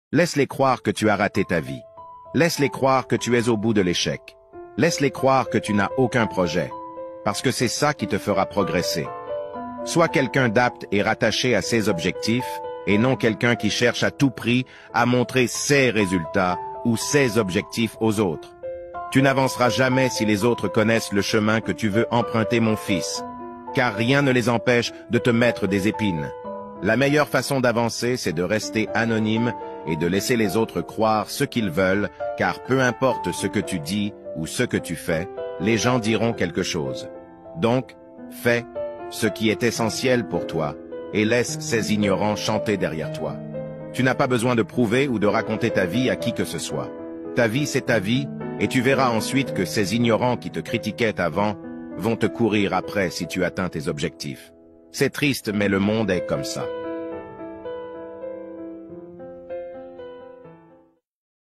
Laisse-les croire que tu as raté ta vie. Laisse-les croire que tu es au bout de l'échec. Laisse-les croire que tu n'as aucun projet, parce que c'est ça qui te fera progresser. Sois quelqu'un d'apte et rattaché à ses objectifs, et non quelqu'un qui cherche à tout prix à montrer ses résultats ou ses objectifs aux autres. Tu n'avanceras jamais si les autres connaissent le chemin que tu veux emprunter, mon fils, car rien ne les empêche de te mettre des épines. La meilleure façon d'avancer, c'est de rester anonyme et de laisser les autres croire ce qu'ils veulent, car peu importe ce que tu dis ou ce que tu fais, les gens diront quelque chose. Donc, fais ce qui est essentiel pour toi et laisse ces ignorants chanter derrière toi. Tu n'as pas besoin de prouver ou de raconter ta vie à qui que ce soit. Ta vie, c'est ta vie, et tu verras ensuite que ces ignorants qui te critiquaient avant vont te courir après si tu atteins tes objectifs. C'est triste, mais le monde est comme ça.